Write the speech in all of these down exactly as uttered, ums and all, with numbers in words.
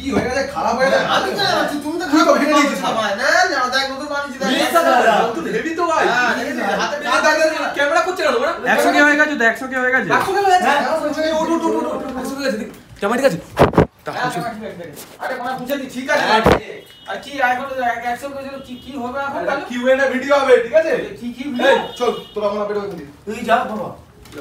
কি হয়ে গেছে খারাপ হয়ে গেছে আমি কেন আছি তুমি তো খারাপ ভেঙে দিয়েছিস ভাই না না দেখ নতুন বানিয়েছি দেখ নতুন হেভি তো ভাই হাতে ক্যামেরা করছে না তোমরা একশো কে হয়ে গেছে তো একশো কে হয়ে গেছে একশো কে হয়ে গেছে ওট ওট ওট একশো কে গেছে ক্যামেরা ঠিক আছে আরে মানে বুঝে দি ঠিক আছে আর কি এখন একশো কে কি কি হবে এখন এটা কিউএনএ ভিডিও হবে ঠিক আছে কি কি ভিডিও চল তোরা মনে বের হয়ে তুই যা বাবা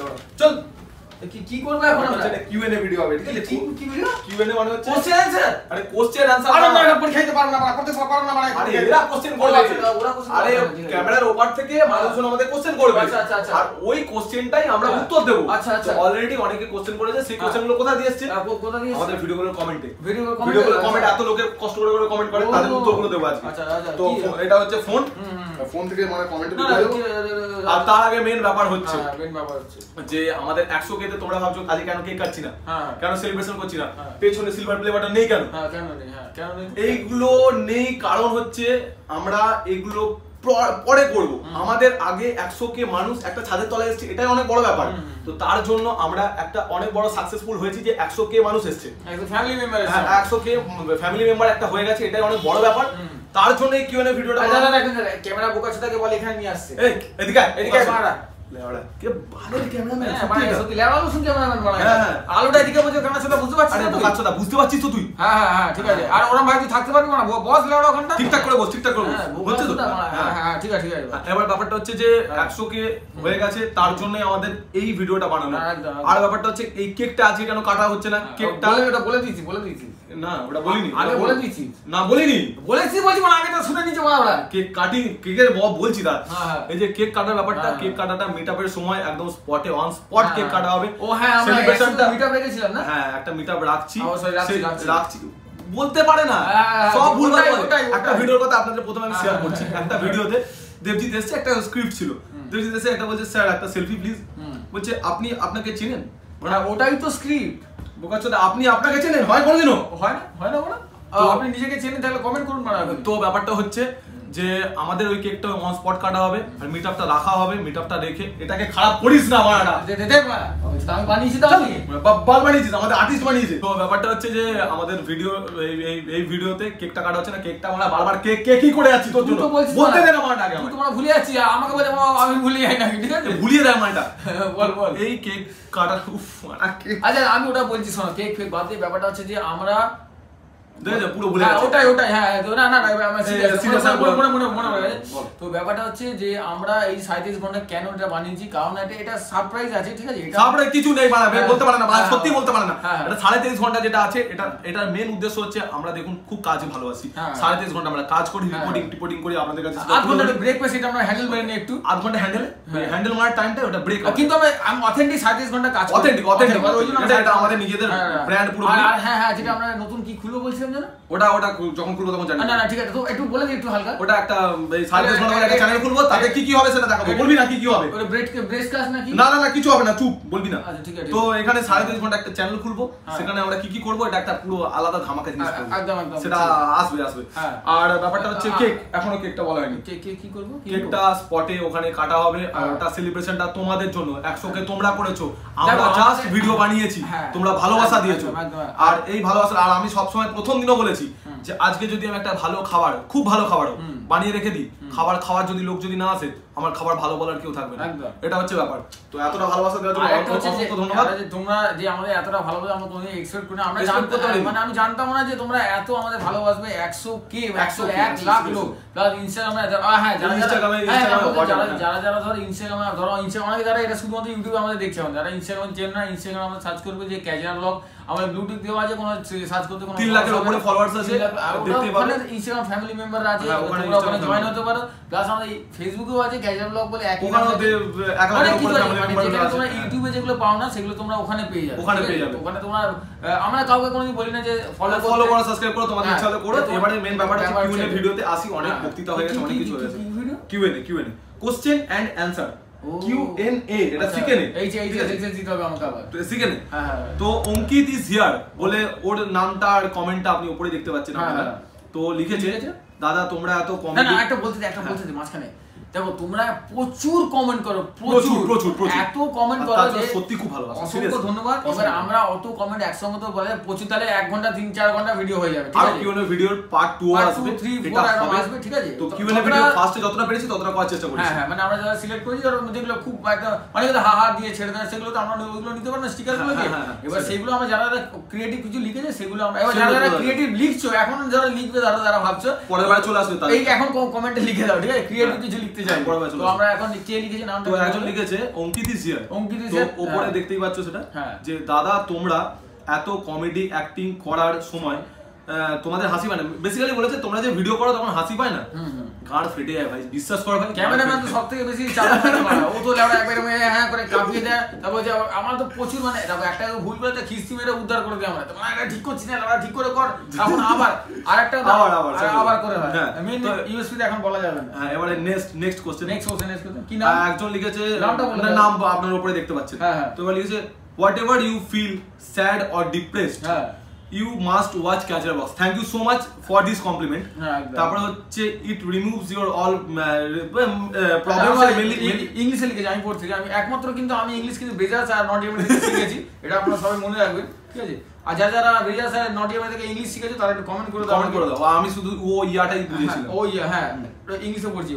চল কি কি করবে এখন আমরা এটা কিউএনএ ভিডিও হবে ঠিক আছে কি কি ভিডিও কিউএনএ মানে হচ্ছে কোশ্চেন আনসার আরে কোশ্চেন আনসার আরে না এটা পরীক্ষা দিতে পারবো না করতে পারবো না মানে আরে এরা কোশ্চেন করবে আরে ক্যামেরার ওপার থেকে মানুষজন আমাদের কোশ্চেন করবে আচ্ছা আচ্ছা আচ্ছা আর ওই কোশ্চেনটাই আমরা উত্তর দেব আচ্ছা আচ্ছা অলরেডি অনেকে কোশ্চেন করেছে সেই কোশ্চেনগুলো কোথা দিয়ে এসেছে কোথা দিয়ে আমাদের ভিডিওগুলোর কমেন্টে ভিডিওগুলো ভিডিওগুলো কমেন্ট এত লোকে কষ্ট করে করে কমেন্ট করে তাদের উত্তরগুলো দেব আজকে আচ্ছা আচ্ছা তো এটা হচ্ছে ফোন ফোন থেকে মানে কমেন্টে দিয়ে দেব আর তার আগে মেইন ব্যাপার হচ্ছে মেইন ব্যাপার হচ্ছে যে আমাদের একশো কে তে তোমরা ভাবছো আজকে কেন কেক কাটছি না হ্যাঁ কেন সেলিব্রেশন করছি না পেছনে সিলভার প্লে বাটন নেই কেন হ্যাঁ কেন নেই হ্যাঁ কেন নেই এইগুলো নেই কারণ হচ্ছে আমরা এগুলো পরে করব আমাদের আগে একশো কে মানুষ একটা ছাদের তলায় এসেছে এটাই অনেক বড় ব্যাপার তো তার জন্য আমরা একটা অনেক বড় সাকসেসফুল হয়েছি যে একশো কে মানুষ এসেছে একদম ফ্যামিলি মেম্বার হ্যাঁ একশো কে ফ্যামিলি মেম্বার একটা হয়ে গেছে এটাই অনেক বড় ব্যাপার তার জন্য এই কিউএনএ ভিডিওটা দাদা দেখেন ক্যামেরা বোকাচোদাকে বলে এখানে নিয়ে আসছে এই এদিকে এদিকে মারা লেওড়া কে ভালো ক্যামেরাম্যান হ্যাঁ মানে সত্যি লেওড়া লুসুন ক্যামেরাম্যান বলা হ্যাঁ আলোটা এদিকে বসে ক্যামেরা সেটা বুঝতে পারছিস না তুই বোকাচোদা বুঝতে পারছিস তো তুই হ্যাঁ হ্যাঁ হ্যাঁ ঠিক আছে আর ওরম ভাই তুই থাকতে পারবি না বস লেওড়া ওখানটা ঠিকঠাক করে বস ঠিকঠাক করে বস হচ্ছে তো হ্যাঁ হ্যাঁ ঠিক আছে ঠিক আছে এবার ব্যাপারটা হচ্ছে যে একশো কে হয়ে গেছে তার জন্যই আমাদের এই ভিডিওটা বানানো আর ব্যাপারটা হচ্ছে এই কেকটা আজকে কেন কাটা হচ্ছে না কেকটা এটা বলে দিয়েছি বলে দিয়েছি না ওটা বলিনি আগে বলে দিয়েছি না বলিনি বলেছি বলছি মানে আগে তো শুনে নিচে বলা কেক কাটিং কেকের বলছি দা এই যে কেক কাটার ব্যাপারটা কেক কাটাটা মিটআপের সময় একদম স্পটে অন স্পট কেক কাটা হবে ও হ্যাঁ আমরা সেলিব্রেশনটা মিটআপ রেখেছিলাম না হ্যাঁ একটা মিটআপ রাখছি অবশ্যই রাখছি রাখছি বলতে পারে না সব ভুল বলে একটা ভিডিওর কথা আপনাদের প্রথমে আমি শেয়ার করছি একটা ভিডিওতে দেবজিৎ এসেছে একটা স্ক্রিপ্ট ছিল দেবজিৎ এসে একটা বলছে স্যার একটা সেলফি প্লিজ বলছে আপনি আপনাকে চেনেন মানে ওটাই তো স্ক্রিপ্ট বোকাচোদা আপনি আপনাকে চেনেন হয় কোনোদিনও হয় না হয় না বলা আপনি নিজেকে চেনেন তাহলে কমেন্ট করুন মারা তো ব্যাপারটা হচ্ছে যে আমাদের ওই কেকটা অন স্পট কাটা হবে আর মিটআপটা রাখা হবে মিটআপটা রেখে এটাকে খারাপ করিস না মারাটা দে দে দে আমি বানিয়েছি তো আমি বাল বানিয়েছিস আমাদের আর্টিস্ট বানিয়েছে তো ব্যাপারটা হচ্ছে যে আমাদের ভিডিও এই এই ভিডিওতে কেকটা কাটা হচ্ছে না কেকটা আমরা বারবার কেক কেকই করে যাচ্ছি তোর জন্য বলতে দে না মারাটা আগে তুই তোমরা ভুলে যাচ্ছি আমাকে বলে আমি ভুলে যাই না ঠিক আছে ভুলিয়ে দেয় মারাটা বল বল এই কেক কাটা উফ মারা কেক আচ্ছা আমি ওটা বলছি শোনো কেক ফেক বাদ দিয়ে ব্যাপারটা হচ্ছে যে আমরা দেখে পুরো ভুলে গেছে ওটাই ওটাই হ্যাঁ না না না আমি সিরিয়াস মনে মনে মনে মনে তো ব্যাপারটা হচ্ছে যে আমরা এই সাঁইত্রিশ ঘন্টা কেন এটা বানিয়েছি কারণ এটা এটা সারপ্রাইজ আছে ঠিক আছে এটা সারপ্রাইজ কিছু নেই বানাবে বলতে পারে না সত্যি বলতে পারে না এটা সাড়ে তেইশ ঘন্টা যেটা আছে এটা এটার মেন উদ্দেশ্য হচ্ছে আমরা দেখুন খুব কাজ ভালোবাসি সাড়ে তেইশ ঘন্টা আমরা কাজ করি রিপোর্টিং রিপোর্টিং করি আপনাদের কাছে আধ ঘন্টা ব্রেক পেয়ে সেটা আমরা হ্যান্ডেল করে নিই একটু আধ ঘন্টা হ্যান্ডেল হ্যান্ডেল মারার টাইমটা ওটা ব্রেক কিন্তু আমি আমি অথেন্টিক সাড়ে তেইশ ঘন্টা কাজ করি অথেন্টিক অথেন্টিক ওই জন্য এটা আমাদের নিজেদের ব্র্যান্ড পুরো হ্যাঁ হ্যাঁ যেটা আমরা নতুন কি খুলবো বলছিলাম জানো ওটা ওটা যখন খুলবো তখন জানি না না ঠিক আছে তো একটু বলে দিই একটু হালকা ওটা একটা এই সাড়ে তেইশ ঘন্টা একটা চ্যানেল খুলবো তাতে কি কি হবে সেটা দেখাবো বলবি না কি কি হবে ওটা ব্রেড ব্রেস্ট ক্লাস নাকি না না না কিছু হবে না চুপ বলবি না আচ্ছা ঠিক আছে তো এখানে সাড়ে তেইশ ঘন্টা একটা চ্যানেল খুলবো সেখানে আমরা কি কি করবো এটা একটা পুরো আলাদা ধামাকা জিনিস করব একদম একদম সেটা আসবে আসবে আর ব্যাপারটা হচ্ছে কেক এখনো কেকটা বলা হয়নি কেক কি করব কেকটা স্পটে ওখানে কাটা হবে আর ওটা সেলিব্রেশনটা তোমাদের জন্য একশো কে তোমরা করেছো আমরা জাস্ট ভিডিও বানিয়েছি তোমরা ভালোবাসা দিয়েছো আর এই ভালোবাসা আর আমি সব সময় প্রথম দিনও বলেছি যে আজকে যদি আমি একটা ভালো খাবার খুব ভালো খাবার বানিয়ে রেখে দিই খাবার খাওয়ার যদি লোক যদি না আসে আমার খাবার ভালো বলার কেউ থাকবে না এটা হচ্ছে ব্যাপার তো এতটা ভালোবাসা দেওয়ার জন্য অসংখ্য ধন্যবাদ তোমরা যে আমাদের এতটা ভালোবাসা আমরা কোনোদিন এক্সপেক্ট করি না আমরা জানতাম মানে আমি জানতাম না যে তোমরা এত আমাদের ভালোবাসবে একশো কে একশো এক লাখ লোক প্লাস ইনস্টাগ্রামে হ্যাঁ যারা ইনস্টাগ্রামে যারা যারা ধরো ইনস্টাগ্রামে ধরো ইনস্টাগ্রামে যারা এটা শুধুমাত্র ইউটিউবে আমাদের দেখছে যারা ইনস্টাগ্রাম চেন না ইনস্টাগ্রাম আমরা সার্চ করবে যে ক্যাজুয়াল ব্লগ আমাদের ব্লুটুথ দেওয়া আছে কোনো সার্চ করতে কোনো তিন লাখের উপরে ফলোয়ার্স আছে দেখতে পাবে ইনস্টাগ্রাম ফ্যামিলি মেম্বাররা আছে তোমরা ওখানে জয়েন হতে পারো প্লাস আমাদের ফেসবুকেও আছে ক্যাজুয়াল ব্লগ বলে একই ওখানে একাউন্টের উপরে ফ্যামিলি মেম্বাররা আছে তোমরা ইউটিউবে যেগুলো পাও না সেগুলো তোমরা ওখানে পেয়ে যাবে ওখানে পেয়ে যাবে ওখানে তোমরা আমরা কাউকে কোনোদিন বলি না যে ফলো ফলো করো সাবস্ক্রাইব করো তোমাদের ইচ্ছা হলে করো এবারে মেইন ব্যাপারটা হচ্ছে কিউএনএ ভিডিওতে আসি অনেক বক্তৃতা হয়ে গেছে অনেক কিছু হয়ে গেছে Q n A Q n A question and answer Q n A এটা শিখেনে এই যে এই যে এক্সেস দিতে হবে আমাকে আবার তো শিখেনে হ্যাঁ তো অঙ্কিত ইজ হিয়ার বলে ওর নামটা আর কমেন্টটা আপনি উপরে দেখতে পাচ্ছেন আপনারা তো লিখেছে দাদা তোমরা এত কমেডি না না একটা বলতে দে একটা বলতে দে মাঝখানে দেখো তোমরা প্রচুর কমেন্ট করো, প্রচুর প্রচুর এত কমেন্ট করো যে সত্যি খুব ভালো, অসংখ্য ধন্যবাদ। এবার আমরা অত কমেন্ট একসঙ্গে তো বলে প্রচুর, তাহলে এক ঘন্টা তিন চার ঘন্টা ভিডিও হয়ে যাবে, ঠিক আছে? আর কিউএনএ ভিডিওর পার্ট টু আসবে, এটা আসবে, ঠিক আছে? তো কিউএনএ ভিডিও ফার্স্টে যতটা পেরেছি ততটা করার চেষ্টা করেছি। হ্যাঁ হ্যাঁ, মানে আমরা যারা সিলেক্ট করেছি যারা যেগুলো খুব একটা অনেকে হা হা দিয়ে ছেড়ে দেয়, সেগুলো তো আমরা ওগুলো নিতে পারবো না, স্টিকার গুলো দিয়ে। এবার সেগুলো আমরা যারা ক্রিয়েটিভ কিছু লিখেছে সেগুলো আমরা, এবার যারা যারা ক্রিয়েটিভ লিখছো, এখন যারা লিখবে তারা যারা ভাবছো পরের বার চলে আসবে, এই এখন কমেন্টে লিখে দাও, ঠিক আছে? ক্রিয়েটিভ কিছু লিখতে চাই, তো আমরা এখন কে লিখেছে নামটা? তো একজন লিখেছে অঙ্কিত জিয়া, অঙ্কিত তো জিয়া, উপরে দেখতেই পাচ্ছ সেটা, যে দাদা তোমরা এত কমেডি অ্যাক্টিং করার সময় তোমাদের হাসি পায় না, বেসিক্যালি বলেছে তোমরা যে ভিডিও করো তখন হাসি পায় না, গাড় ফেটে যায় ভাই, বিশ্বাস করো ভাই। ক্যামেরাম্যান তো সবথেকে বেশি চালাক করে, ও তো লেওড়া একবার হ্যাঁ করে কাঁপিয়ে দেয়, তারপর যে আমার তো প্রচুর, মানে দেখো একটা ভুল করে তো খিস্তি মেরে উদ্ধার করে দেয়, আমরা তো মানে এটা ঠিক করছি না, লেওড়া ঠিক করে কর, এখন আবার আরেকটা আবার আবার আবার করে হয়। মেইন ইউএসপি এখন বলা যাবে না। হ্যাঁ, এবারে next next question next question next question কি নাম? একজন লিখেছে, নামটা বলুন, নাম আপনার উপরে দেখতে পাচ্ছেন, তো এবার লিখেছে whatever you feel sad or depressed, you must watch Catcher Box. Thank you so much for this compliment. তারপরে হচ্ছে it removes your all problems, ইংলিশে লিখেছি, আমি পড়ছি, আমি একমাত্র কিন্তু আমি ইংলিশ কিন্তু বেজাস আর নট এমএ থেকে শিখেছি, এটা আপনারা সবাই মনে রাখবেন, ঠিক আছে? আর যারা যারা বেজাস আর নট এমএ থেকে ইংলিশ শিখেছে তারা একটু কমেন্ট করে দাও, কমেন্ট করে দাও। আমি শুধু ও ইয়াটাই বুঝেছিলাম, ও ইয়া, হ্যাঁ ইংলিশে পড়ছি,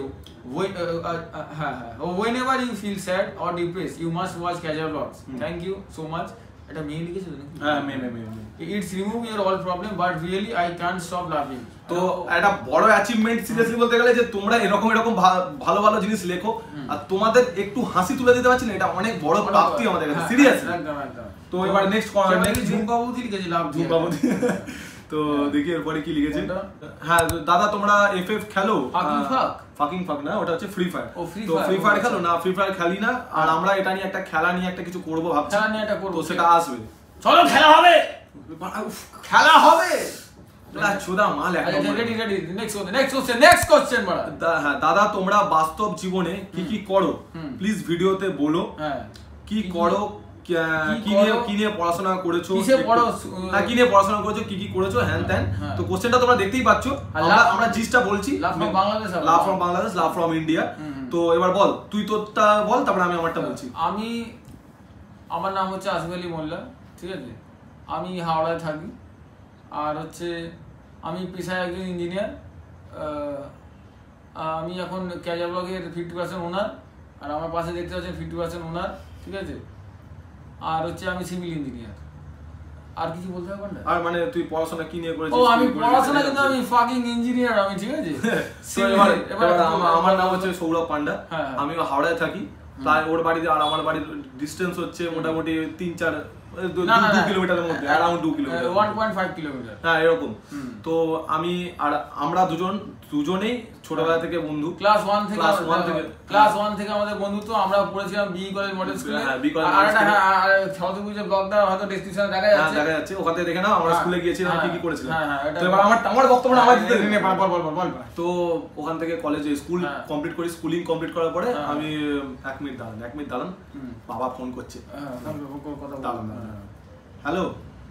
হ্যাঁ হ্যাঁ, whenever you feel sad or depressed you must watch Catcher Box. Thank you so much. এটা মেয়ে লিখেছে তো নাকি? হ্যাঁ মেয়ে মেয়ে মেয়ে। It's remove your all problem but really I can't stop laughing. তো একটা বড় অ্যাচিভমেন্ট সিরিয়াসলি বলতে গেলে যে তোমরা এরকম এরকম ভালো ভালো জিনিস লেখো আর তোমাদের একটু হাসি তুলে দিতে পারছি না, এটা অনেক বড় প্রাপ্তি আমাদের কাছে, সিরিয়াসলি। একদম একদম। তো এবার নেক্সট নেক্সট ঝুমকাবুদি লিখেছে, লাভ ঝুমকাবুদি। তো দেখি এরপরে কি লিখেছে। হ্যাঁ দাদা তোমরা এফএফ খেলো? ফাকিং ফাক না, ওটা হচ্ছে ফ্রি ফায়ার। তো ফ্রি ফায়ার খেলো না? ফ্রি ফায়ার খেলি না, আর আমরা এটা নিয়ে একটা খেলা নিয়ে একটা কিছু করবো ভাবছি, খেলা নিয়ে একটা করব, তো সেটা আসবে। চলো খেলা হবে, খেলা হবে। দাদা তোমরা বাস্তব জীবনে কি কি করো প্লিজ ভিডিওতে বলো, কি করো, কি নিয়ে কি নিয়ে পড়াশোনা করেছো, হ্যাঁ কি নিয়ে পড়াশোনা করেছো, কি কি করেছো, হ্যান ত্যান। তো কোশ্চেনটা তোমরা দেখতেই পাচ্ছ, আমরা জিসটা বলছি, love from Bangladesh, love from India. তো এবার বল তুই তোরটা বল, তারপরে আমি আমারটা বলছি। আমি, আমার নাম হচ্ছে আসিফ আলী মোল্লা, ঠিক আছে? আমি হাওড়ায় থাকি, আর হচ্ছে আমি পেশায় একজন ইঞ্জিনিয়ার। আমি এখন ক্যাজার ব্লগের ফিফটি পার্সেন্ট ওনার, আর আমার পাশে দেখতে পাচ্ছেন ফিফটি পার্সেন্ট ওনার, ঠিক আছে? আর হচ্ছে আমি সিভিল ইঞ্জিনিয়ার। আর কিছু বলতে হবে না? আর মানে তুই পড়াশোনা কি নিয়ে করেছিস? ও আমি পড়াশোনা কিন্তু আমি ফাকিং ইঞ্জিনিয়ার আমি, ঠিক আছে? এবার আমার নাম হচ্ছে সৌরভ পান্ডা, আমি হাওড়ায় থাকি, তাই ওর বাড়িতে আর আমার বাড়ির ডিস্টেন্স হচ্ছে মোটামুটি তিন চার কিলোমিটারের মধ্যে, around two kilometre, one point five kilometre, হ্যাঁ এরকম। তো আমি আর আমরা দুজন দুজনেই ছোটবেলা থেকে বন্ধু, ক্লাস ওয়ান থেকে ক্লাস ওয়ান থেকে ক্লাস ওয়ান থেকে আমাদের বন্ধুত্ব। আমরা পড়েছিলাম বি কলেজ মডেল স্কুলে, হ্যাঁ বি কলেজ। আর একটা হ্যাঁ, আর সৌরভের ব্লগটা হয়তো ডেসক্রিপশনে দেখা যাচ্ছে, দেখা যাচ্ছে, ওখান থেকে দেখে নাও আমরা স্কুলে গিয়েছিলাম, কি কি করেছিলাম। তো এবার আমার আমার বক্তব্যটা আমার দিতে দিন, বল বল বল বল। তো ওখান থেকে কলেজে স্কুল কমপ্লিট করি, স্কুলিং কমপ্লিট করার পরে আমি এক মিনিট দাঁড়ান এক মিনিট দাঁড়ান বাবা ফোন করছে, হ্যালো।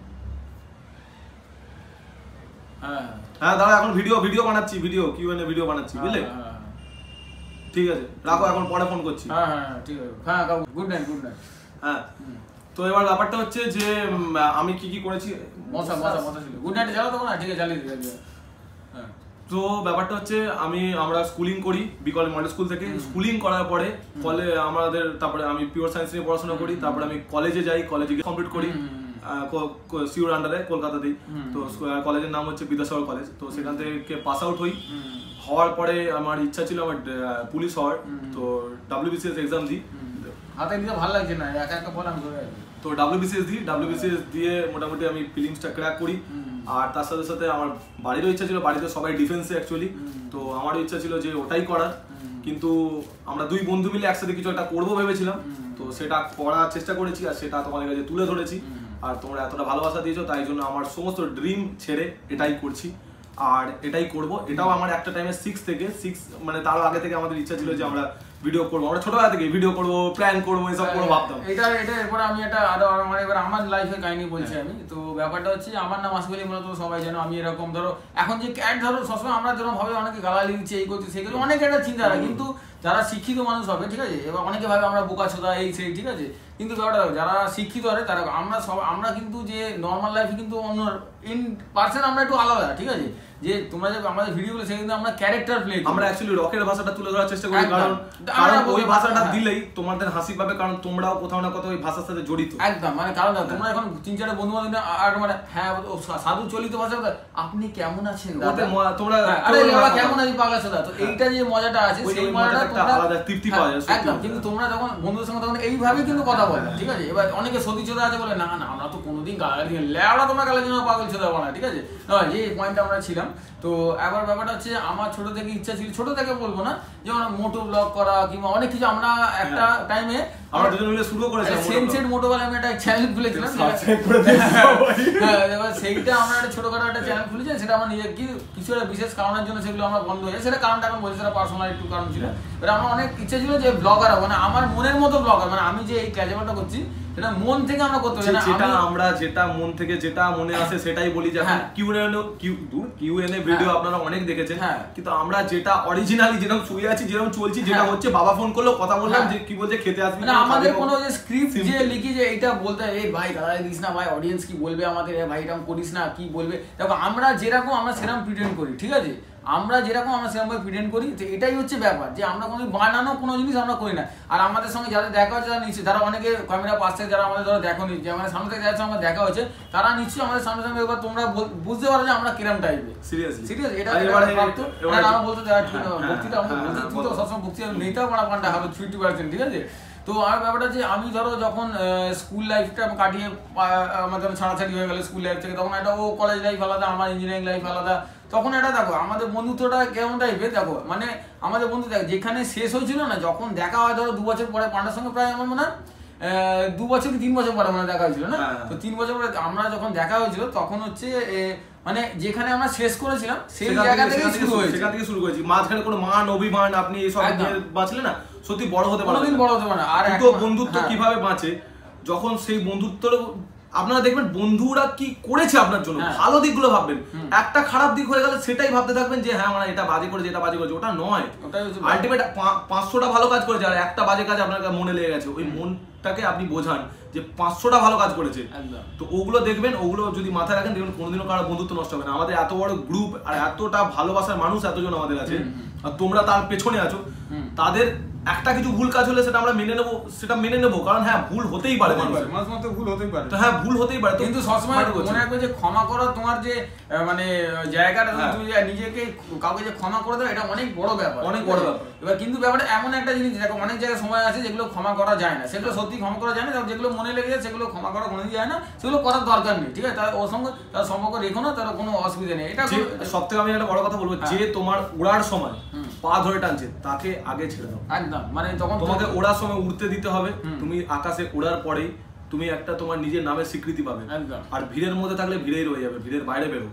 হ্যাঁ হ্যাঁ দাঁড়া, এখন ভিডিও ভিডিও বানাচ্ছি, ভিডিও কিউএনএ ভিডিও বানাচ্ছি, বুঝলে? ঠিক আছে রাখো, এখন পরে ফোন করছি। হ্যাঁ হ্যাঁ ঠিক আছে, হ্যাঁ গুড নাইট গুড নাইট। হ্যাঁ তো এবার ব্যাপারটা হচ্ছে যে আমি কি কি করেছি, মশা মশা মশা ছিল, গুড নাইট চালাও তো না, ঠিক আছে চালিয়ে দিই। হ্যাঁ তো ব্যাপারটা হচ্ছে আমি আমরা স্কুলিং করি বি কলেজ মডেল স্কুল থেকে, স্কুলিং করার পরে কলেজ আমাদের, তারপরে আমি পিওর সায়েন্স নিয়ে পড়াশোনা করি, তারপরে আমি কলেজে যাই, কলেজে গিয়ে কমপ্লিট করি সিউর আন্ডারে কলকাতাতেই। তো কলেজের নাম হচ্ছে বিদ্যাসাগর কলেজ। তো সেখান থেকে পাস আউট হই, হওয়ার পরে আমার ইচ্ছা ছিল আমার পুলিশ হওয়ার, তো ডাব্লিউবিসিএস এক্সাম দিই। হাতে নিতে ভালো লাগছে না, একা একা বল আমি ধরে। তো ডাব্লিউবিসিএস দিই, ডাব্লিউবিসিএস দিয়ে মোটামুটি আমি ফিলিংসটা ক্র্যাক করি। আর তার সাথে সাথে আমার বাড়িরও ইচ্ছা ছিল, বাড়িতে সবাই ডিফেন্সে অ্যাকচুয়ালি, তো আমারও ইচ্ছা ছিল যে ওটাই করার। কিন্তু আমরা দুই বন্ধু মিলে একসাথে কিছু একটা করবো ভেবেছিলাম, তো সেটা করার চেষ্টা করেছি আর সেটা তোমাদের কাছে তুলে ধরেছি। আর তোমরা এতটা ভালোবাসা দিয়েছো, তাই জন্য আমার সমস্ত ড্রিম ছেড়ে এটাই করছি আর এটাই করব। এটাও আমার একটা টাইমে সিক্স থেকে সিক্স মানে তারও আগে থেকে আমাদের ইচ্ছা ছিল যে আমরা ভিডিও করবো, আমরা ছোটবেলা থেকে ভিডিও করবো, প্ল্যান করবো, এসব করবো ভাবতাম। এটা এটা এরপর আমি একটা আরো মানে এবার আমার লাইফের কাহিনী বলছি আমি। তো ব্যাপারটা হচ্ছে আমার নাম আসিফ আলী, মূলত সবাই জানো। আমি এরকম ধরো এখন যে ক্যাট ধরো সবসময় আমরা যেরকম ভাবে অনেকে গালাগালি দিচ্ছে, এই করছে সেই করছে, অনেক একটা চিন্তাধারা, কিন্তু যারা শিক্ষিত মানুষ হবে, ঠিক আছে, এবার অনেকে ভাবে আমরা বোকা ছোদা এই সেই, ঠিক আছে, কিন্তু ব্যাপারটা যারা শিক্ষিত হবে তারা আমরা সব আমরা কিন্তু যে নর্মাল লাইফে কিন্তু অন্য ইন পার্সেন্ট আমরা একটু আলাদা, ঠিক আছে, যে তোমরা যে আমাদের ভিডিওগুলো সেই কিন্তু আমরা ক্যারেক্টার প্লে করি, আমরা অ্যাকচুয়ালি রকের ভাষাটা তুলে ধরার চেষ্টা করি, কারণ কারণ ওই ভাষাটা দিলেই তোমাদের হাসি পাবে, কারণ তোমরাও কোথাও না কোথাও ওই ভাষার সাথে জড়িত। একদম, মানে কারণ তোমরা এখন তিন চারটা বন্ধু বান্ধব আর মানে হ্যাঁ সাধু চলিত ভাষা, আপনি কেমন আছেন তোমরা, আরে বাবা কেমন আছি পাগলা সাদা, তো এইটা যে মজাটা আছে সেই মজাটা একটা আলাদা তৃপ্তি পাওয়া যায় একদম। কিন্তু তোমরা যখন বন্ধুদের সঙ্গে তখন এইভাবে কিন্তু কথা বলে, ঠিক আছে। এবার অনেকে সতী চোদা আছে বলে না না আমরা তো কোনোদিন গালাগালি লেওড়া তোমরা গালাগালি জন্য পাগল চোদা বলা, ঠিক আছে, যে পয়েন্টটা আমরা ছিলাম। তো এবার ব্যাপারটা হচ্ছে আমার ছোট থেকে ইচ্ছা ছিল, ছোট থেকে বলবো না, যেমন মোটো ব্লগ করা কিংবা অনেক কিছু। আমরা একটা টাইমে আমরা দুজন মিলে শুরু করেছিলাম সেনসেট মোটো বলে আমি একটা চ্যানেল খুলেছিলাম, হ্যাঁ এবার সেইটা আমরা একটা ছোটখাটো একটা চ্যানেল খুলেছি, সেটা আমার নিজে কি কিছু একটা বিশেষ কারণের জন্য সেগুলো আমার বন্ধ হয়েছে, সেটা কারণটা এখন বলছি, সেটা পার্সোনাল একটু কারণ ছিল। এবার আমার অনেক ইচ্ছা ছিল যে ব্লগার হবো, মানে আমার মনের মতো ব্লগার, মানে আমি যে এই ক্যাজুয়ালটা করছি সেটা মন থেকে আমরা করতে পারি না, যেটা আমরা যেটা মন থেকে যেটা মনে আসে সেটাই বলি। যে কিউএনএ কিউএনএ ভিডিও আপনারা অনেক দেখেছেন, কিন্তু আমরা যেটা অরিজিনালি যেরকম শুয়ে আছি, যেরকম চলছি, যেটা হচ্ছে বাবা ফোন করলো কথা বললাম যে কি বলছে খেতে আসবি না, আমাদের কোনো যে স্ক্রিপ্ট যে লিখি যে এটা বলতে এই ভাই গালাগালি দিস না ভাই, অডিয়েন্স কি বলবে আমাদের, ভাই এরকম করিস না কি বলবে, দেখো আমরা যেরকম আমরা সেরকম প্রিটেন্ড করি, ঠিক আছে, আমরা যেরকম আমরা সেরকম ভাবে প্রিটেন্ড করি। তো এটাই হচ্ছে ব্যাপার, যে আমরা কোনো বানানো কোনো জিনিস আমরা করি না। আর আমাদের সঙ্গে যাদের দেখা হচ্ছে যারা নিচ্ছে, যারা অনেকে ক্যামেরা পাশ থেকে যারা আমাদের ধরো দেখো নিচ্ছে, মানে সামনে থেকে যাদের সঙ্গে দেখা হচ্ছে, তারা নিশ্চয়ই আমাদের সামনে সামনে এবার তোমরা বুঝতে পারো যে আমরা কিরম টাইপের। সিরিয়াসলি সিরিয়াস এটা প্রাপ্ত আমরা বলতে চাই বক্তৃতা আমরা বলতে তুই তো সবসময় বক্তৃতা নেতাও পারা পান্ডা হবে ফিফটি পার্সেন্ট, ঠিক আছে। তো আর ব্যাপারটা যে আমি ধরো যখন স্কুল লাইফটা কাটিয়ে আমার যখন ছাড়াছাড়ি হয়ে গেল স্কুল লাইফ থেকে, তখন একটা ও কলেজ লাইফ আলাদা, আমার ইঞ্জিনিয়ারিং লাইফ আলাদা, তখন এটা দেখো আমাদের বন্ধুত্বটা কেমন টাইপের, দেখো মানে আমাদের বন্ধু দেখো যেখানে শেষ হয়েছিল না, যখন দেখা হয় ধরো দু বছর পরে পান্ডার সঙ্গে, প্রায় আমার মনে হয় দু বছর কি তিন বছর পরে মানে দেখা হয়েছিল না, তো তিন বছর পরে আমরা যখন দেখা হয়েছিল তখন হচ্ছে মানে যেখানে আমরা শেষ করেছিলাম সেই জায়গা থেকে শুরু হয়েছে, সেখান থেকে শুরু করেছি। মাঝখানে কোনো মান অভিমান আপনি এইসব নিয়ে বাঁচলে না, সত্যি বড় হতে পারবে না, বড় হতে পারে না। আর দুটো বন্ধুত্ব কিভাবে বাঁচে, যখন সেই বন্ধুত্ব আপনারা দেখবেন বন্ধুরা কি করেছে আপনার জন্য, ভালো দিকগুলো ভাববেন, একটা খারাপ দিক হয়ে গেলে সেটাই ভাবতে থাকবেন যে হ্যাঁ মানে এটা বাজে করেছে এটা বাজে করেছে, ওটা নয়। আলটিমেট পাঁচশোটা ভালো কাজ করেছে আর একটা বাজে কাজ আপনার মনে লেগে গেছে, ওই মনটাকে আপনি বোঝান যে পাঁচশোটা ভালো কাজ করেছে, তো ওগুলো দেখবেন, ওগুলো যদি মাথায় রাখেন দেখবেন কোনোদিনও কারো বন্ধুত্ব নষ্ট হবে না। আমাদের এত বড় গ্রুপ আর এতটা ভালোবাসার মানুষ এতজন আমাদের আছে, আর তোমরা তার পেছনে আছো, তাদের একটা কিছু ভুল কাজ হলে সেটা আমরা মেনে নেবো, সেটা মেনে নেবো, কারণ হ্যাঁ ভুল হতেই পারে, মানুষ মাত্র ভুল হতেই পারে, তো হ্যাঁ ভুল হতেই পারে, কিন্তু সবসময় মনে রাখবে যে ক্ষমা করা তোমার যে মানে জায়গাটা, তুমি নিজেকে কাউকে যে ক্ষমা করে দাও এটা অনেক বড় ব্যাপার, অনেক বড় ব্যাপার। এবার কিন্তু ব্যাপারটা এমন একটা জিনিস, দেখো অনেক জায়গায় সময় আছে যেগুলো ক্ষমা করা যায় না, সেগুলো সত্যি ক্ষমা করা যায় না, যেগুলো মনে লেগে যায় সেগুলো ক্ষমা করা কোনোদিন যায় না, সেগুলো করার দরকার নেই, ঠিক আছে, তার ওর সঙ্গে তার সম্পর্ক রেখো না, তার কোনো অসুবিধা নেই। এটা সব থেকে আমি একটা বড় কথা বলবো, যে তোমার উড়ার সময় পা ধরে টানছে তাকে আগে ছেড়ে দাও, একদম, মানে তখন তোমাকে ওড়ার সময় উড়তে দিতে হবে, তুমি আকাশে ওড়ার পরেই তুমি একটা তোমার নিজের নামের স্বীকৃতি পাবে, আর ভিড়ের মধ্যে থাকলে ভিড়েই রয়ে যাবে, ভিড়ের বাইরে বেরো।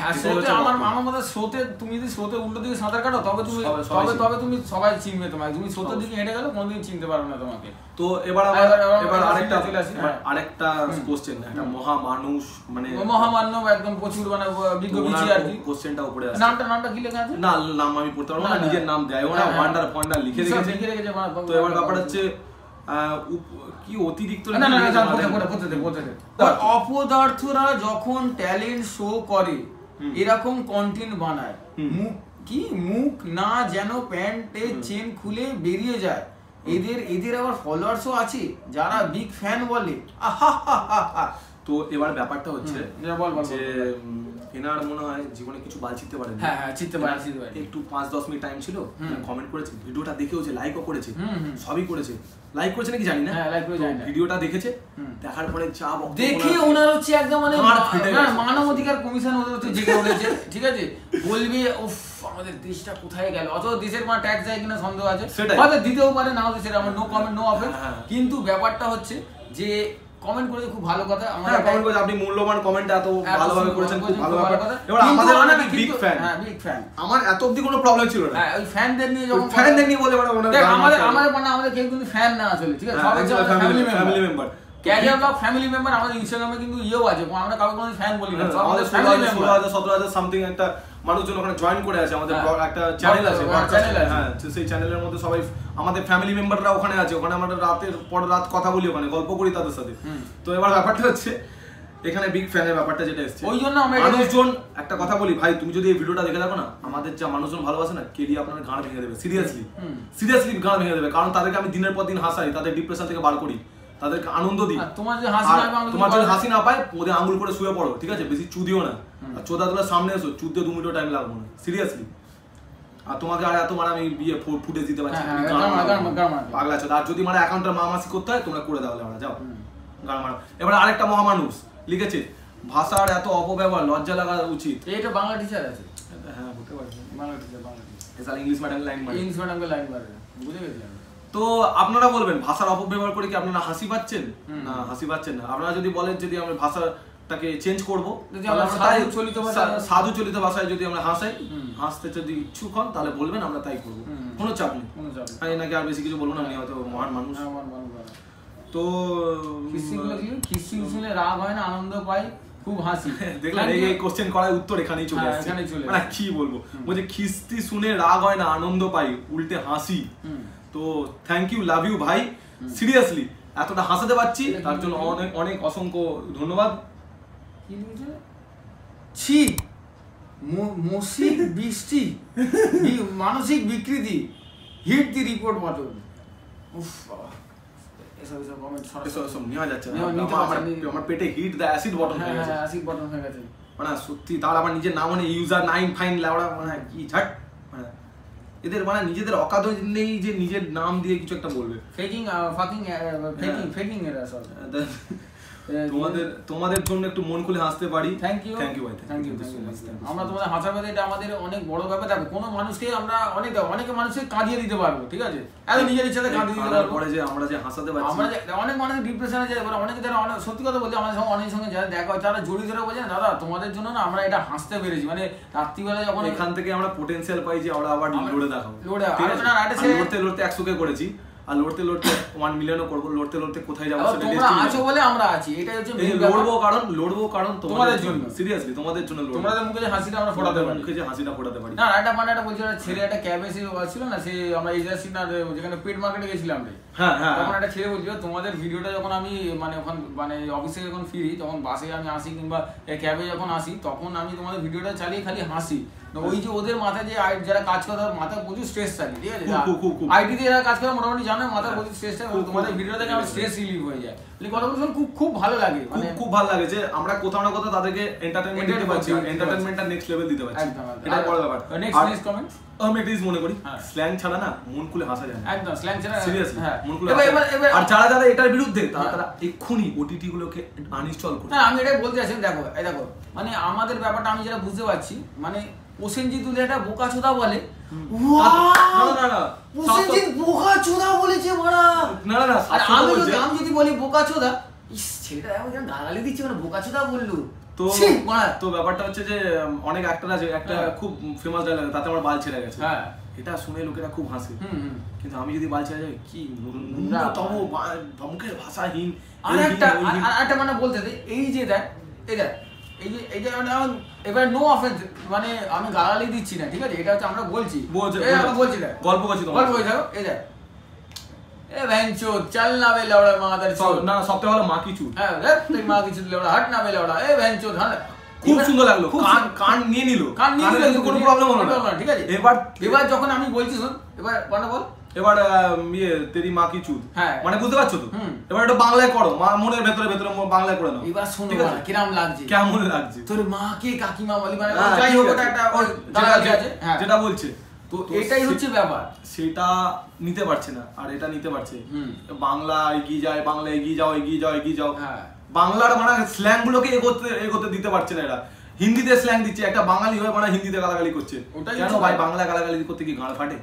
আমার আমার মতে স্রোতে তুমি যদি স্রোতে উল্টো দিকে সাঁতার কাটো তবে তুমি তবে তবে তুমি সবাই চিনবে তোমাকে, তুমি স্রোতের দিকে হেঁটে গেলে কোনোদিন চিনতে পারবে না তোমাকে। তো এবার এবার আরেকটা আরেকটা কোশ্চেন, একটা মহামানুষ মানে মহামান্য একদম প্রচুর মানে বিজ্ঞ বিচি আর কি, কোশ্চেনটা উপরে আছে, নামটা নামটা কি লেখা আছে? না নাম আমি পড়তে পারবো না, নিজের নাম দেয় ওরা ভান্ডার ফান্ডার লিখে রেখেছে, লিখে রেখেছে। তো এবার ব্যাপার হচ্ছে কি অতিরিক্ত না না না বলতে দে বলতে দে অপদার্থরা যখন ট্যালেন্ট শো করে এরকম কন্টেন্ট বানায়, মুখ কি মুখ না যেন প্যান্টের চেন খুলে বেরিয়ে যায়, এদের এদের আবার ফলোয়ার্সও আছে যারা বিগ ফ্যান বলে। তো এবার ব্যাপারটা হচ্ছে যে এনার মনে হয় জীবনে কিছু বাল ছিটতে পারেন, হ্যাঁ হ্যাঁ ছিটতে পারেন, একটু পাঁচ দশ মিনিট টাইম ছিল, কমেন্ট করেছে, ভিডিওটা দেখেও যে লাইকও করেছে, সবই করেছে, লাইক করেছে নাকি জানি না, ভিডিওটা দেখেছে, দেখার পরে যা দেখে ওনার হচ্ছে একদম মানে মানব অধিকার কমিশন ওদের হচ্ছে জেগে উঠেছে, ঠিক আছে, বলবে উফ আমাদের দেশটা কোথায় গেল, অত দেশের কোনো ট্যাক্স যায় কিনা সন্দেহ আছে, হয়তো দিতেও পারে নাও দেশের, আমার নো কমেন্ট নো অফেন্স, কিন্তু ব্যাপারটা হচ্ছে যে কমেন্ট করে খুব ভালো কথা। আমাদের কমেন্ট করে আপনি মূল্যবান কমেন্ট এত ভালোভাবে করেছেন, খুব ভালো কথা। এবার আমাদের অনেক বিগ ফ্যান, হ্যাঁ বিগ ফ্যান, আমার এত অবধি কোনো প্রবলেম ছিল না। হ্যাঁ ওই ফ্যানদের নিয়ে যখন ফ্যানদের নিয়ে বলে বড় আমাদের আমাদের মানে আমাদের কেউ কিন্তু ফ্যান না আসলে, ঠিক আছে, সবাই family family member. Career blog family member. আমাদের ইনস্টাগ্রামে কিন্তু ইয়েও আছে, আমরা কাউকে কোনো ফ্যান বলি না, আমাদের ফ্যামিলি মেম্বার। ষোলো হাজার সতেরো হাজার সামথিং একটা মানুষজন ওখানে জয়েন করে আছে, আমাদের ব্লগ একটা চ্যানেল আছে, হ্যাঁ সেই চ্যানেলের মধ্যে সবাই আমাদের ফ্যামিলি মেম্বাররা ওখানে আছে। ওখানে আমরা রাতের পর রাত কথা বলি, ওখানে গল্প করি তাদের সাথে। তো এবার ব্যাপারটা হচ্ছে এখানে বিগ ফ্যানের ব্যাপারটা যেটা এসছে, ওই জন্য আমরা মানুষজন একটা কথা বলি ভাই, তুমি যদি এই ভিডিওটা দেখে দেখো না, আমাদের যা মানুষজন ভালোবাসে না, কেডি আপনার ঘাড় ভেঙে দেবে, সিরিয়াসলি সিরিয়াসলি ঘাড় ভেঙে দেবে। কারণ তাদেরকে আমি দিনের পর দিন হাসাই, তাদের ডিপ্রেশন থেকে বার করি, তাদেরকে আনন্দ দিই। তোমার যদি হাসি না পায়, তোমার যদি হাসি না পায় ওদের আঙুল করে শুয়ে পড়ো, ঠিক আছে, বেশি চুদিও না। আর চোদা তোলার সামনে এসো, চুদতে দু মিনিট টাইম লাগবে না, সিরিয়াসলি। আর তোমাকে আর এত মানে আমি বিয়ে ফুটেজ দিতে পারছি পাগলা চোদা। আর যদি মানে অ্যাকাউন্টের মামাসি করতে হয় তোমরা করে দাও, আমরা যাও গান মারো। এবার আরেকটা মহামানুষ লিখেছে, ভাষার এত অপব্যবহার লজ্জা লাগা উচিত। এইটা বাংলা টিচার আছে, হ্যাঁ বুঝতে পারছি, বাংলা টিচার বাংলা টিচার এসব ইংলিশ ম্যাডাম লাইন মারে, ইংলিশ ম্যাডাম লাইন মারে, বুঝে গেছি। তো আপনারা বলবেন ভাষার অপব্যবহার করে কি আপনারা হাসি পাচ্ছেন? না হাসি পাচ্ছেন না। আপনারা যদি বলেন যদি আমরা ভাষাটাকে চেঞ্জ করবো, সাধু চলিত ভাষায় যদি আমরা হাসাই, হাসতে যদি ইচ্ছুক হন তাহলে বলবেন, আমরা তাই করবো, কোনো চাপ নেই। আমি নাকি আর বেশি কিছু বলবো না, আমি হয়তো মহান মানুষ। তো খিস্তি শুনে রাগ হয় না, আনন্দ পাই, খুব হাসি। দেখলেন এই কোশ্চেন করার উত্তর এখানেই চলে আসছে। মানে কি বলবো, বলছে খিস্তি শুনে রাগ হয় না, আনন্দ পাই, উল্টে হাসি। তো থ্যাংক ইউ, লাভ ইউ ভাই, সিরিয়াসলি এতটা হাসাতে পারছি তার জন্য অনেক অনেক অসংখ্য ধন্যবাদ। ছি মৌসিক বৃষ্টি, মানসিক বিকৃতি, হিট দি রিপোর্ট বাটন। উফ এসব এসব কমেন্ট সব সব নেওয়া যাচ্ছে না, আমার পেটে হিট দা অ্যাসিড বটন হয়ে গেছে, অ্যাসিড বটন হয়ে গেছে। মানে সত্যি তার আবার নিজের নাম মানে ইউজার নাইন ফাইন লাউড়া, মানে কি ঝাট, মানে এদের মানে নিজেদের অকাদ নেই যে নিজের নাম দিয়ে কিছু একটা বলবে। ফেকিং ফাকিং ফেকিং ফেকিং এরা সব। তোমাদের তোমাদের জন্য একটু মন খুলে হাসতে পারি। থ্যাংক ইউ থ্যাংক ইউ ভাই, থ্যাংক ইউ। আমরা তোমাদের হাসাবে, এটা আমাদের অনেক বড় ব্যাপার। দেখো কোনো মানুষকে আমরা অনেক অনেক মানুষকে কাঁদিয়ে দিতে পারবো, ঠিক আছে, এত নিজের ইচ্ছাতে কাঁদিয়ে দিতে পারবো। পরে যে আমরা যে হাসাতে পারছি, আমরা যে অনেক মানুষ ডিপ্রেশনে যায়, অনেকে যারা অনেক সত্যি কথা বলছে, আমাদের সঙ্গে অনেক সঙ্গে যারা দেখা হয় তারা জড়িয়ে ধরে বলছে, দাদা তোমাদের জন্য না আমরা এটা হাসতে পেরেছি। মানে রাত্রিবেলা যখন এখান থেকে আমরা পোটেনশিয়াল পাই যে আমরা আবার লড়ে দেখাবো, লড়ে লড়তে লড়তে একশো কে করেছি, আর লড়তে লড়তে ওয়ান মিলিয়নও করবো, লড়তে লড়তে কোথায় যাবো সেটা তোমরা আছো বলে আমরা আছি, এটাই হচ্ছে মেইন ব্যাপার। লড়বো কারণ লড়বো কারণ তোমাদের জন্য, সিরিয়াসলি তোমাদের জন্য লড়বো। তোমাদের মুখে যে হাসিটা আমরা ফোটাতে পারি, মুখে যে হাসিটা ফোটাতে পারি। না একটা মানে একটা বলছিল ছেলে, একটা ক্যাবে এসে ছিল না, সে আমরা এজেন্সি না যেখানে পেট মার্কেটে গেছিলাম রে, হ্যাঁ হ্যাঁ, তখন একটা ছেলে বলছিল তোমাদের ভিডিওটা যখন আমি মানে ওখান মানে অফিসে যখন ফিরি, তখন বাসে আমি আসি কিংবা ক্যাবে যখন আসি, তখন আমি তোমাদের ভিডিওটা চালিয়ে খালি হাসি। ওই যে ওদের মাথায় যে যারা কাজ করে তার মাথায় প্রচুর স্ট্রেস থাকে, ঠিক আছে, আইটি তে যারা কাজ করে মোটামুটি জানে মাথায় প্রচুর স্ট্রেস থাকে, তোমাদের ভিডিও দেখে আমার স্ট্রেস রিলিভ হয়ে যায়। কথা বলছেন খুব খুব ভালো লাগে, মানে খুব ভালো লাগে যে আমরা কোথাও না কোথাও তাদেরকে এন্টারটেইনমেন্ট দিতে পারছি, এন্টারটেইনমেন্টটা নেক্সট লেভেল দিতে পারছি, এটা বড় ব্যাপার। নেক্সট নেক্সট কমেন্ট আমি একটা জিনিস মনে করি, স্ল্যাং ছাড়া না মন খুলে হাসা যায় না, একদম স্ল্যাং ছাড়া সিরিয়াসলি হ্যাঁ মন খুলে। আর যারা যারা এটার বিরুদ্ধে তারা এক্ষুনি ওটিটি গুলোকে আনইনস্টল করুন। হ্যাঁ আমি এটাই বলতে চাইছি, দেখো এই দেখো মানে আমাদের ব্যাপারটা আমি যেটা বুঝতে পারছি, মানে প্রসেনজিৎ তুলে একটা বোকাচোদা বলে, না না না প্রসেনজিৎ বোকাচোদা বলেছে বড়া, না না না আমি যদি আমি যদি বলি বোকাচোদা, ইস ছেলেটা এমন গালাগালি দিচ্ছে, মানে বোকাচোদা বললো। তো তো ব্যাপারটা হচ্ছে যে অনেক অ্যাক্টর আছে, একটা খুব ফেমাস ডায়লগ, তাতে আমার বাল ছেড়ে গেছে, হ্যাঁ এটা শুনে লোকেরা খুব হাসে, কিন্তু আমি যদি বাল ছেড়ে যাই কি ন্যূনতম মুখের ভাষাহীন। আর একটা আর একটা মানে বলতে দে, এই যে দেখ এই দেখ এই যে এই যে এবার নো অফেন্স, মানে আমি গালাগালি দিচ্ছি না, ঠিক আছে, এটা হচ্ছে আমরা বলছি বলছি গল্প করছি গল্প করছি এই দেখ এ ভ্যানচো চল না বে লড়া মাদার চোদ, না সবথেকে ভালো মা কি চুদ, হ্যাঁ দেখ তুই মা কি চুদ লড়া হাট না বে লড়া এ ভ্যানচো ধান, খুব সুন্দর লাগলো, কান কান নিয়ে নিল, কান নিয়ে নিল, কোনো প্রবলেম হলো না, ঠিক আছে। এবার এবার যখন আমি বলছি শুন, এবার মানে বল এবার ইয়ে তেরি মা কি চুদ, হ্যাঁ মানে বুঝতে পারছো তো, এবার এটা বাংলায় করো, মনের ভেতরে ভেতরে বাংলায় করে নাও। এবার শোনো কিরম লাগছে, কেমন লাগছে তোর মা কে কাকিমা বলি, মানে যাই হোক ওটা একটা গালাগালি আছে, যেটা বলছে, তো এটাই হচ্ছে ব্যাপার, সেটা নিতে পারছে না, আর এটা নিতে পারছে। বাংলা এগিয়ে যায়, বাংলা এগিয়ে যাও এগিয়ে যাও এগিয়ে যাও, বাংলার মানে স্ল্যাং গুলোকে এগোতে এগোতে দিতে পারছে না এরা, হিন্দিতে স্ল্যাং দিচ্ছে, একটা বাঙালি হয়ে মানে হিন্দিতে গালাগালি করছে, কেন ভাই বাংলা গালাগালি করতে কি গাঁড় ফাটে?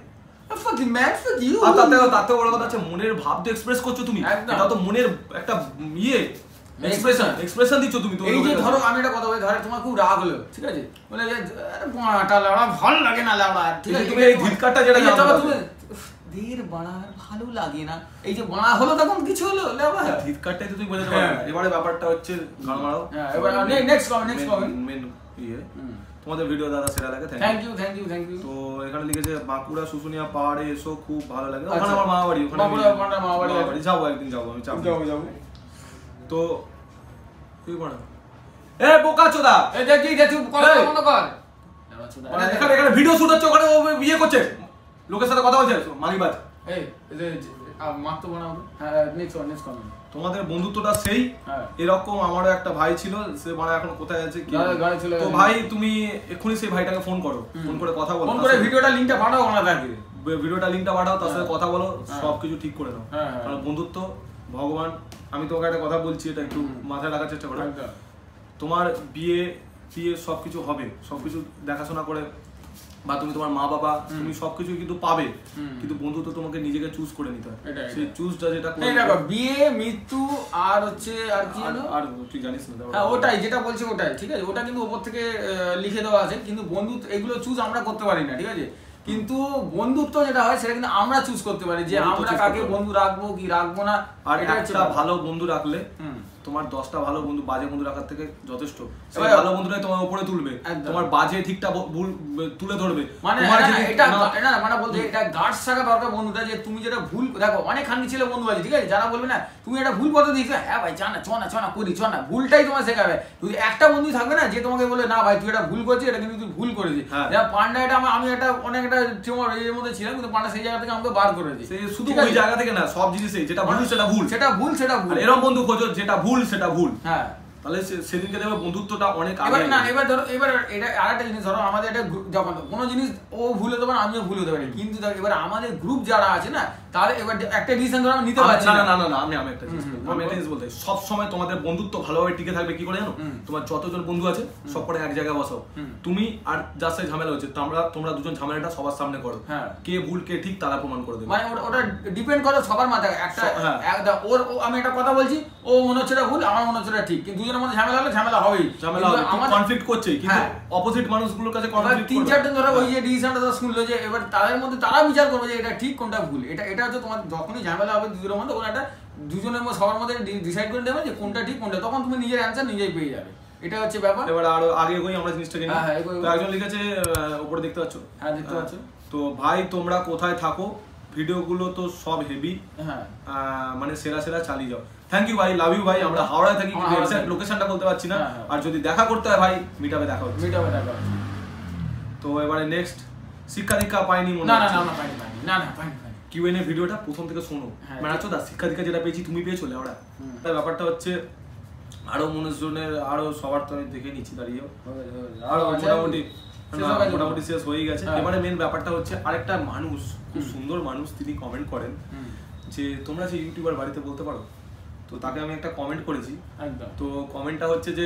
তাতে বড় কথা হচ্ছে মনের ভাব তো এক্সপ্রেস করছো তুমি, এটা তো মনের একটা ইয়ে এক্সপ্রেশন এক্সপ্রেশন দিচ্ছ তুমি তো। এই যে ধরো আমি একটা কথা বলি, ধরো তোমার খুব রাগ হলো, ঠিক আছে, বলে যে আরে বাঁটা লাউড়া ভালো লাগে না লাউড়া, ঠিক আছে, তুমি এই ধিৎকারটা যেটা জানো তুমি ধীর বাড়া ভালো লাগে না, এই যে বাড়া হলো তখন কিছু হলো লাউড়া ধিৎকারটাই তো তুমি বোঝাতে পারবে না। এবারে ব্যাপারটা হচ্ছে গান মারাও। হ্যাঁ এবার নেক্সট কমেন্ট নেক্সট কমেন্ট মেন ইয়ে তোমাদের ভিডিও দাদা সেরা লাগে, thank you thank you thank you. তো এখানে লিখেছে বাঁকুড়া শুশুনিয়া পাহাড়ে এসো খুব ভালো লাগে, ওখানে আমার মামা বাড়ি, ওখানে বাঁকুড়া বাঁকুড়া মামা বাড়ি যাবো একদিন, যাবো আমি যাবো যাবো যাবো। তো তুই বড় এ বোকা চোদা এই দেখি দেখি কথা বন্ধ কর, মানে এখানে এখানে ভিডিও শুট হচ্ছে, ওখানে ও বিয়ে করছে, লোকের সাথে কথা বলছে মালিবাজ। এই এই মাত্র বানাও। হ্যাঁ নেক্সট ওয়ান নেক্সট কমেন্ট। তোমাদের বন্ধুত্বটা সেই এরকম, আমারও একটা ভাই ছিল, সে মানে এখন কোথায় আছে কি, তো ভাই তুমি এক্ষুনি সেই ভাইটাকে ফোন করো, ফোন করে কথা বলো, ফোন করে ভিডিওটা লিংকটা পাঠাও, ওনা থাকে ভিডিওটা লিংকটা পাঠাও, তার সাথে কথা বলো, সবকিছু ঠিক করে নাও। কারণ বন্ধুত্ব ভগবান, আমি তোমাকে একটা কথা বলছি, এটা একটু মাথায় রাখার চেষ্টা করো। তোমার বিয়ে বিয়ে সবকিছু হবে, সবকিছু দেখাশোনা করে, বা তুমি তোমার মা বাবা তুমি সবকিছু কিন্তু পাবে, কিন্তু বন্ধুত্ব তোমাকে নিজেকে চুজ করে নিতে হয়। সেই চুজটা যেটা বিয়ে মৃত্যু আর হচ্ছে আর কি জানো, আর তুই জানিস না, হ্যাঁ ওটাই যেটা বলছি ওটাই, ঠিক আছে, ওটা কিন্তু উপর থেকে লিখে দেওয়া আছে, কিন্তু বন্ধুত্ব এগুলো চুজ আমরা করতে পারি না, ঠিক আছে, কিন্তু বন্ধুত্ব যেটা হয় সেটা কিন্তু আমরা চুজ করতে পারি, যে আমরা কাকে বন্ধু রাখবো কি রাখবো না। আর একটা ভালো বন্ধু রাখলে তোমার দশটা ভালো বন্ধু বাজে বন্ধু রাখার থেকে যথেষ্ট। ভালো বন্ধুটাই তোমার উপরে তুলবে, তোমার বাজে ঠিকটা ভুল তুলে ধরবে। মানে এটা না মানে বলতে এটা গার্ডস থাকা দরকার বন্ধুটা, যে তুমি যেটা ভুল দেখো অনেক খানকি ছেলে বন্ধু আছে, ঠিক আছে, যারা বলবে না তুমি এটা ভুল পথে দিয়েছো, হ্যাঁ ভাই জানা চ না চ না করি চ না, ভুলটাই তোমার শেখাবে। যদি একটা বন্ধু থাকবে না যে তোমাকে বলে না ভাই তুই এটা ভুল করছিস, এটা কিন্তু তুই ভুল করেছিস। পান্ডা এটা আমি একটা অনেক একটা এর মধ্যে ছিলাম, কিন্তু পান্ডা সেই জায়গা থেকে আমাকে বার করেছে। শুধু ওই জায়গা থেকে না, সব জিনিসই যেটা ভুল সেটা ভুল সেটা ভুল সেটা ভুল এরকম বন্ধু খোঁজো যেটা ভুল সেটা ভুল। হ্যাঁ তাহলে সেদিনকে দেখবে বন্ধুত্বটা অনেক আগে। এবার না এবার ধরো এবার এটা আরেকটা জিনিস, ধরো আমাদের একটা যখন কোনো জিনিস ও ভুল হতে পারে আমিও ভুল হতে পারি, কিন্তু এবার আমাদের গ্রুপ যারা আছে না তাহলে এবার একটা ডিসিশন ধরো আমি নিতে পারছি না না না না আমি আমি একটা জিনিস আমি একটা জিনিস বলতে সব সময় তোমাদের বন্ধুত্ব ভালোভাবে টিকে থাকবে কি করে জানো, তোমার যতজন বন্ধু আছে সব করে এক জায়গায় বসাও, তুমি আর যার সাথে ঝামেলা হচ্ছে তোমরা তোমরা দুজন ঝামেলাটা সবার সামনে করো, কে ভুল কে ঠিক তারা প্রমাণ করে দেবে। মানে ওটা ডিপেন্ড করে সবার মাথায় একটা ওর আমি একটা কথা বলছি, ও মনে হচ্ছে এটা ভুল আমার মনে হচ্ছে এটা ঠিক, কিন্তু দুজনের মধ্যে ঝামেলা হলে ঝামেলা হবেই, ঝামেলা হবে, কনফ্লিক্ট করছে, কিন্তু অপোজিট মানুষগুলোর কাছে কনফ্লিক্ট তিন চারজন ধরো ওই যে ডিসিশনটা শুনলো যে এবার তাদের মধ্যে তারা বিচার করবে যে এটা ঠিক কোনটা ভুল, এটা এটা হচ্ছে তোমার যখনই ঝামেলা হবে দুজনের মধ্যে ওরা একটা দুজনের মধ্যে সবার মধ্যে ডিসাইড করে দেবে যে কোনটা ঠিক কোনটা, তখন তুমি নিজের অ্যানসার নিজেই পেয়ে যাবে, এটা হচ্ছে ব্যাপার। এবার আরো আগে গই আমরা জিনিসটাকে নিয়ে, তো একজন লিখেছে উপরে দেখতে পাচ্ছ, হ্যাঁ দেখতে পাচ্ছ, তো ভাই তোমরা কোথায় থাকো, ভিডিওগুলো তো সব হেভি, হ্যাঁ মানে সেরা সেরা চালিয়ে যাও। থ্যাংক ইউ ভাই, লাভ ইউ ভাই, আমরা হাওড়ায় থাকি কিন্তু এক্সাক্ট লোকেশনটা বলতে পারছি না, আর যদি দেখা করতে হয় ভাই মিটাবে দেখা হচ্ছে, মিটাবে দেখা হচ্ছে। তো এবারে নেক্সট শিক্ষা দীক্ষা পাইনি মনে না না না পাইনি পাইনি না না পাইনি পাইনি কিউএনএ ভিডিওটা প্রথম থেকে শোনো, মানে আছো দা শিক্ষা দীক্ষা যেটা পেয়েছি তুমি পেয়েছো ওরা, তাই ব্যাপারটা হচ্ছে আরো মানুষজনের আরো সবার তো আমি দেখে নিচ্ছি দাঁড়িয়ে, আরো মোটামুটি মোটামুটি শেষ হয়ে গেছে। এবারে মেন ব্যাপারটা হচ্ছে আরেকটা মানুষ খুব সুন্দর মানুষ, তিনি কমেন্ট করেন যে তোমরা যে ইউটিউবার বাড়িতে বলতে পারো, তো তাকে আমি একটা কমেন্ট করেছি, তো কমেন্টটা হচ্ছে যে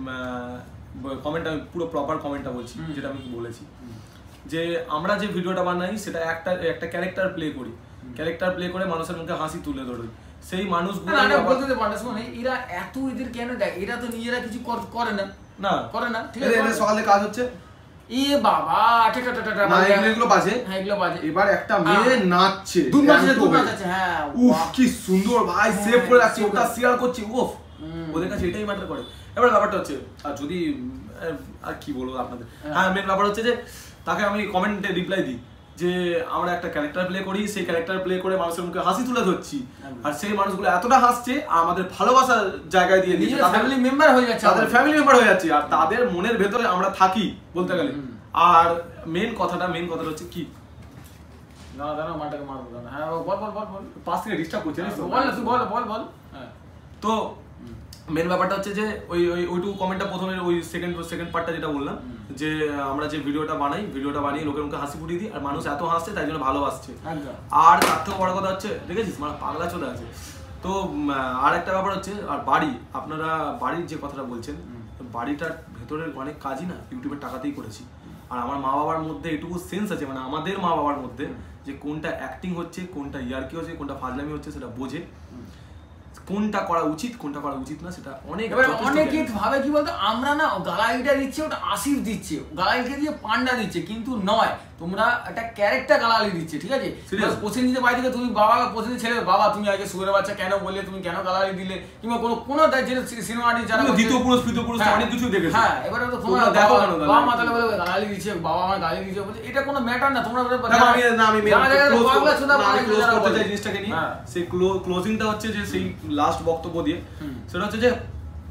কমেন্টটা আমি পুরো প্রপার কমেন্টটা বলছি যেটা আমি বলেছি, যে আমরা যে ভিডিওটা বানাই সেটা একটা একটা ক্যারেক্টার প্লে করি, ক্যারেক্টার প্লে করে মানুষের মুখে হাসি তুলে ধরি, সেই মানুষগুলো বলতে পারে শোনে এরা এত এদের কেন দেয়, এরা তো নিজেরা কিছু করে না না করে না, ঠিক আছে সকালে কাজ হচ্ছে এ বাবা টাটা টাটা টাটা মানে এগুলো বাজে, হ্যাঁ এগুলো বাজে, এবার একটা মেয়ে নাচছে দুম নাচছে দুম নাচছে, হ্যাঁ উফ কি সুন্দর ভাই, সেভ করে রাখছি, ওটা শেয়ার করছি, উফ ওদের কাছে এটাই ম্যাটার করে। এবার ব্যাপারটা হচ্ছে আর যদি আর কি বলবো আপনাদের, হ্যাঁ মেন ব্যাপার হচ্ছে যে তাকে আমি কমেন্টে রিপ্লাই দিই যে আমরা একটা ক্যারেক্টার প্লে করি, সেই ক্যারেক্টার প্লে করে মানুষের মুখে হাসি তুলে ধরছি, আর সেই মানুষগুলো এতটা হাসছে আমাদের ভালোবাসার জায়গায় দিয়ে দিয়েছে, তাদের ফ্যামিলি মেম্বার হয়ে যাচ্ছে, তাদের ফ্যামিলি মেম্বার হয়ে যাচ্ছে, আর তাদের মনের ভেতরে আমরা থাকি বলতে গেলে। আর মেন কথাটা মেন কথাটা হচ্ছে কি, না দাঁড়াও মাটাকে মারবো না, হ্যাঁ বল বল বল বল পাশ থেকে ডিস্টার্ব করছে না, বল তুই বল বল বল। হ্যাঁ তো মেন ব্যাপারটা হচ্ছে যে ওই ওই ওইটুকু কমেন্টটা প্রথমে ওই সেকেন্ড সেকেন্ড পার্টটা যেটা বললাম, যে আমরা যে ভিডিওটা বানাই ভিডিওটা বানিয়ে লোকের মুখে হাসি ফুটিয়ে দিই, আর মানুষ এত হাসছে তাই জন্য ভালোবাসছে, আর তার থেকে বড় কথা হচ্ছে দেখেছিস মানে পাগলা চোদা আছে। তো আর একটা ব্যাপার হচ্ছে আর বাড়ি, আপনারা বাড়ির যে কথাটা বলছেন, বাড়িটার ভেতরের অনেক কাজই না ইউটিউবের টাকাতেই করেছি, আর আমার মা বাবার মধ্যে এটুকু সেন্স আছে, মানে আমাদের মা বাবার মধ্যে যে কোনটা অ্যাক্টিং হচ্ছে কোনটা ইয়ার্কি হচ্ছে কোনটা ফাজলামি হচ্ছে সেটা বোঝে, কোনটা করা উচিত কোনটা করা উচিত না সেটা অনেক অনেকে ভাবে কি বলতো আমরা না গালাইটা দিচ্ছি ওটা আসিফ দিচ্ছে গালাইকে দিয়ে পান্ডা দিচ্ছে কিন্তু নয় তোমরা একটা ক্যারেক্টার গালালি দিচ্ছে ঠিক আছে প্রসেনজিতের বাড়ি থেকে তুমি বাবা প্রসেনজিৎ ছেলে বাবা তুমি আগে সুরের বাচ্চা কেন বললে তুমি কেন গালালি দিলে কিংবা কোনো কোনো সিনেমা আর্টিস্ট যারা দ্বিতীয় পুরুষ তৃতীয় পুরুষ অনেক কিছু দেখেছো হ্যাঁ এবারে তো তোমরা দেখো বাবা মা তাহলে বলে গালালি দিচ্ছে বাবা আমার গালি দিচ্ছে বলছে এটা কোনো ম্যাটার না তোমরা আমি না আমি ক্লোজ করতে চাই জিনিসটাকে নিয়ে সেই ক্লোজিংটা হচ্ছে যে সেই লাস্ট বক্তব্য দিয়ে সেটা হচ্ছে যে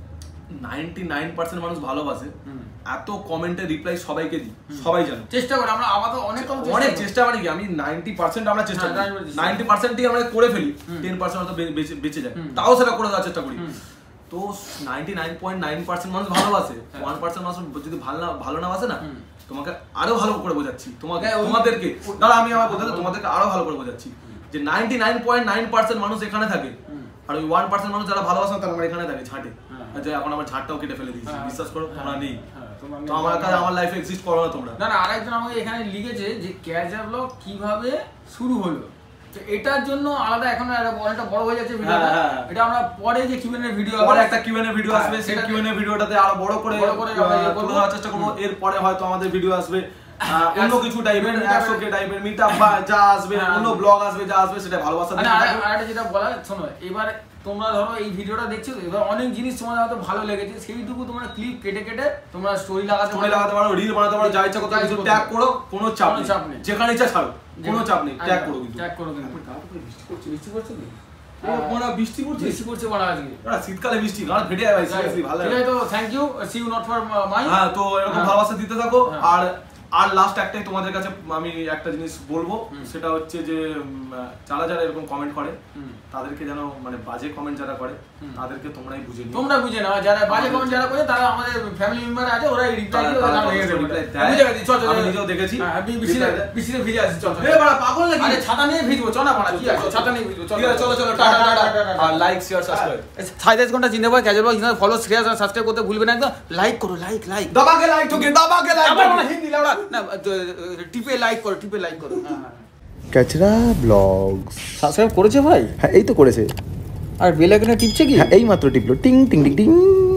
নাইনটি নাইন পার্সেন্ট মানুষ ভালোবাসে এত কমেন্টে রিপ্লাই সবাইকে দিই সবাই জানে চেষ্টা করে আমরা আপাতত অনেক অনেক চেষ্টা মানে কি আমি নাইনটি পার্সেন্ট আমরা চেষ্টা করি নাইনটি পার্সেন্টই আমরা করে ফেলি টেন পার্সেন্ট হয়তো বেঁচে যায় তাও সেটা করে দেওয়ার চেষ্টা করি তো ninety nine point nine percent মানুষ ভালোবাসে ওয়ান পার্সেন্ট মানুষ যদি ভালো না ভালো না বাসে না তোমাকে আরো ভালো করে বোঝাচ্ছি তোমাকে তোমাদেরকে দাঁড়া আমি আমার বোঝাচ্ছি তোমাদেরকে আরো ভালো করে বোঝাচ্ছি যে ninety nine point nine percent মানুষ এখানে থাকে আর ওই ওয়ান পার্সেন্ট মানুষ যারা ভালোবাসে তারা আমার এখানে থাকে ঝাঁটে যে এখন আমার ঝাঁটটাও কেটে ফেলে দিয়েছি বিশ্বাস করো তোমরা নেই তো আমার কাছে আমার লাইফে এক্সিস্ট করো না তোমরা না না আরেকজন আমাকে এখানে লিখেছে যে ক্যাজার ব্লগ কিভাবে শুরু হলো তো এটার জন্য আলাদা এখন অনেকটা বড় হয়ে যাচ্ছে ভিডিওটা এটা আমরা পরে যে কিউএনএ ভিডিও পরে একটা কিউএনএ ভিডিও আসবে সেই কিউএনএ ভিডিওটাতে আরো বড় করে বড় করে তুলে ধরার চেষ্টা করব এর পরে হয়তো আমাদের ভিডিও আসবে অন্য কিছু টাইপের একশো কে টাইপের মিটআপ বা যা আসবে অন্য ব্লগ আসবে যা আসবে সেটা ভালোবাসা দিয়ে আর একটা যেটা বলা শোনো এবার তোমরা ধরো এই ভিডিওটা দেখছো এবার অনেক জিনিস তোমাদের হয়তো ভালো লেগেছে সেইটুকু তোমরা ক্লিপ কেটে কেটে তোমরা স্টোরি লাগাতে স্টোরি লাগাতে পারো রিল বানাতে পারো যা ইচ্ছা করতে কিছু ট্যাগ করো কোনো চাপ নেই চাপ নেই যেখানে ইচ্ছা ছাড়ো কোনো চাপ নেই ট্যাগ করো কিন্তু ট্যাগ করো কিন্তু বৃষ্টি পড়ছে বৃষ্টি পড়ছে কি ওরা বৃষ্টি পড়ছে বৃষ্টি পড়ছে বড় আজকে ওরা শীতকালে বৃষ্টি গান ফেটে যায় ভাই সিরিয়াসলি ভালো ঠিক আছে তো thank you see you not for my হ্যাঁ তো এরকম ভালোবাসা দিতে থাকো আর আর লাস্ট একটাই তোমাদের কাছে আমি একটা জিনিস বলবো সেটা হচ্ছে যে যারা যারা এরকম কমেন্ট করে তাদেরকে যেন মানে বাজে কমেন্ট যারা করে তাদেরকে তোমরাই বুঝে নিও তোমরা বুঝে নাও যারা বাজে কমেন্ট যারা করে তারা আমাদের ফ্যামিলি মেম্বার আছে ওরা রিপ্লাই দিয়ে ওরা রিপ্লাই দেয় চল চল আমি নিজেও দেখেছি আমি বিসিতে বিসিতে ভিজে আসি চল এ বড় পাগল নাকি আরে ছাতা নিয়ে ভিজবো চল না বড় কি আছে ছাতা নিয়ে ভিজবো চল চলো চলো টাটা টাটা আর লাইক শেয়ার সাবস্ক্রাইব সাইজ ঘন্টা জিন্দাবাদ casual blog insta follow share আর সাবস্ক্রাইব করতে ভুলবেন না একদম লাইক করো লাইক লাইক দবাকে লাইক ঠোকে দবাকে লাইক আমার হিন্দি লাউডা না টিপে লাইক করো টিপে লাইক করো কাচরা ব্লগস সাবস্ক্রাইব করেছে ভাই হ্যাঁ এই তো করেছে আর বেল আইকনে টিপছে কি হ্যাঁ এই মাত্র টিপলো টিং টিং টিং টিং